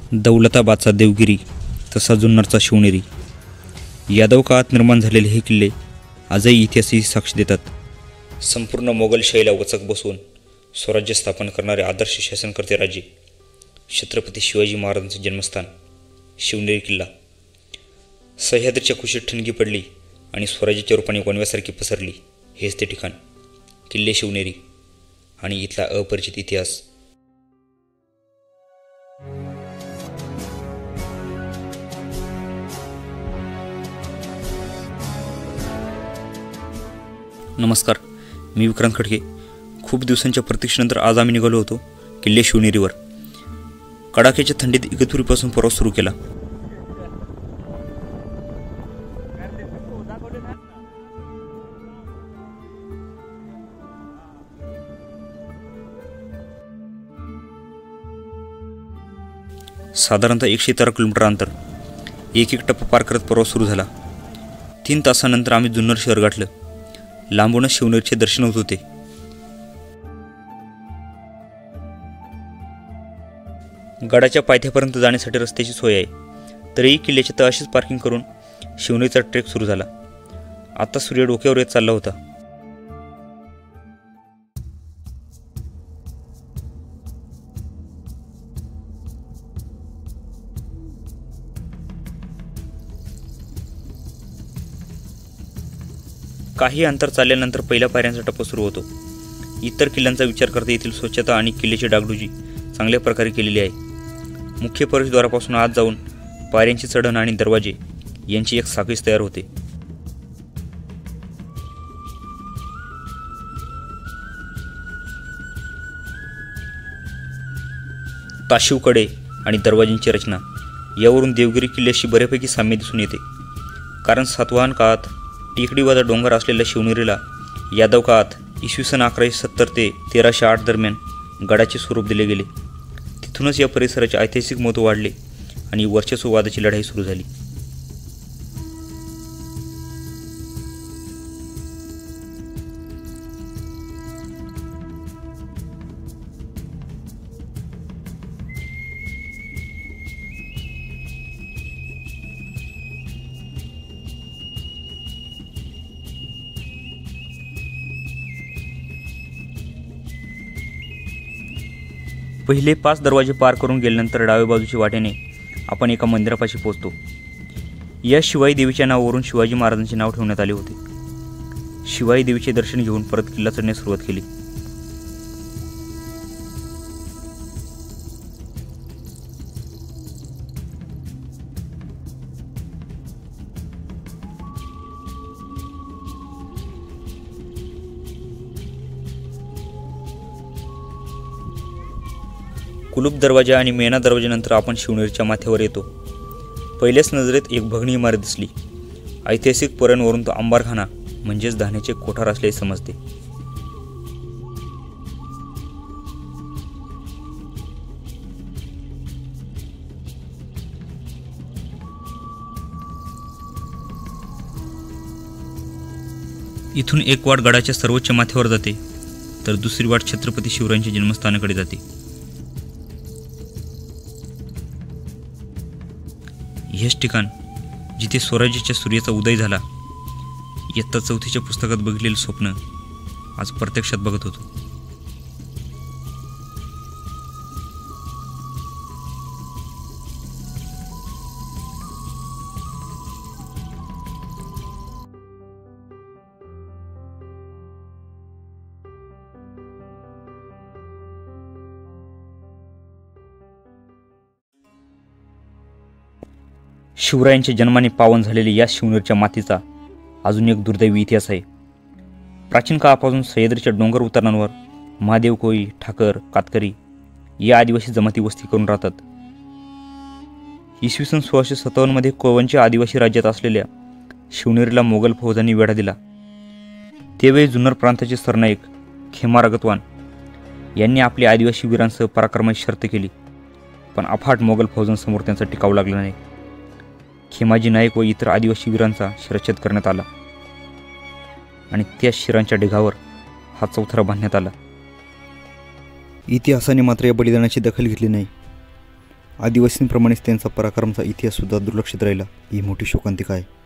दौलताबादचा देवगिरी तसा जुन्नरचा शिवनेरी, यादव काळात निर्माण झालेले हे किल्ले आजही इतिहासाची साक्ष देतात. संपूर्ण मोगलशाहीला वचक बसवून स्वराज्य स्थापन करणारे आदर्श शासनकर्ते राजे, छत्रपती शिवाजी महाराजांचे जन्मस्थान शिवनेरी किल्ला. सह्याद्रीच्या कुशीत ठणगी पडली आणि स्वराज्याच्या रूपाने वनव्यासारखी पसरली. हेच ते ठिकाण किल्ले शिवनेरी आणि इथला अपरिचित इतिहास. नमस्कार, मी विक्रांत खडके. खूप दिवसांच्या प्रतीक्षेनंतर आज आम्ही निघालो होतो किल्ले शिवनेरीवर. कडाक्याच्या थंडीत इगतपुरीपासून प्रवास सुरू केला. साधारणतः 113 किलोमीटर अंतर, एक टप्पा पार करत प्रवास सुरू झाला. 3 तासानंतर आम्ही जुन्नर शहर गाठलं. लांबूनच शिवनेरीचे दर्शन होत होते. गडाच्या पायथ्यापर्यंत जाण्यासाठी रस्त्याची सोय आहे, तरीही किल्ल्याच्या तळाशीच पार्किंग करून शिवनेरीचा ट्रेक सुरू झाला. आता सूर्य डोक्यावर येत चालला होता. काही अंतर चालल्यानंतर पहिल्या पायऱ्यांचा टप्पा सुरू होतो. इतर किल्ल्यांचा विचार करता येथील स्वच्छता आणि किल्ल्याची डागडुजी चांगल्या प्रकारे केलेली आहे. मुख्य प्रवेशद्वारापासून आत जाऊन पायऱ्यांची चढण आणि दरवाजे यांची एक साखळीच तयार होते. ताशीव कडे आणि दरवाजांची रचना यावरून देवगिरी किल्ल्याशी बऱ्यापैकी साम्य दिसून येते. कारण सातवाहन काळात टेकडीवादा डोंगर असलेल्या शिवनेरीला यादव काळात इसवी सन 1170 ते 1308 दरम्यान गडाचे स्वरूप दिले गेले. तिथूनच या परिसराचे ऐतिहासिक महत्त्व वाढले आणि वर्चस्ववादाची लढाई सुरू झाली. पहिले 5 दरवाजे पार करून गेल्यानंतर डाव्या बाजूच्या वाटेने आपण एका मंदिरापाशी पोहोचतो. या शिवाई देवीच्या नावावरून शिवाजी महाराजांचे नाव ठेवण्यात आले होते. शिवाई देवीचे दर्शन घेऊन परत किल्ला चढण्यास सुरुवात केली. कुलूप दरवाजा आणि मेणा दरवाजानंतर आपण शिवनेरीच्या माथ्यावर येतो. पहिल्याच नजरेत एक भगनी इमारत दिसली. ऐतिहासिक पुराणांवरून तो अंबारखाना म्हणजेच धान्याचे कोठार असल्याचे समजते. इथून एक वाट गडाच्या सर्वोच्च माथ्यावर जाते, तर दुसरी वाट छत्रपती शिवरायांच्या जन्मस्थानाकडे जाते. हेच ठिकाण जिथे स्वराज्याच्या सूर्याचा उदय झाला. इयत्ता 4थीच्या पुस्तकात बघितलेलं स्वप्न आज प्रत्यक्षात बघत होतो. शिवरायांच्या जन्माने पावन झालेल्या या शिवनेरीच्या मातीचा अजून एक दुर्दैवी इतिहास आहे. प्राचीन काळापासून सह्याद्रीच्या डोंगर उतारांवर महादेव कोळी, ठाकर, कातकरी या आदिवासी जमाती वस्ती करून राहतात. इसवी सन 1657 मध्ये कोळवंच्या आदिवासी राज्यात असलेल्या शिवनेरीला मोगल फौजांनी वेढा दिला. त्यावेळी जुन्नर प्रांताचे सरनाईक खेमा रगतवान यांनी आपल्या आदिवासी वीरांसह पराक्रमाची शर्त केली, पण अफाट मोगल फौजांसमोर त्यांचा टिकाव लागला नाही. खेमाजी नाईक व इतर आदिवासी वीरांचा शिरच्छेद करण्यात आला आणि त्या शिरांच्या ढिगावर हा चौथरा बांधण्यात आला. इतिहासाने मात्र या बलिदानाची दखल घेतली नाही. आदिवासींप्रमाणेच त्यांचा पराक्रमाचा इतिहाससुद्धा दुर्लक्षित राहिला. ही मोठी शोकांतिका आहे.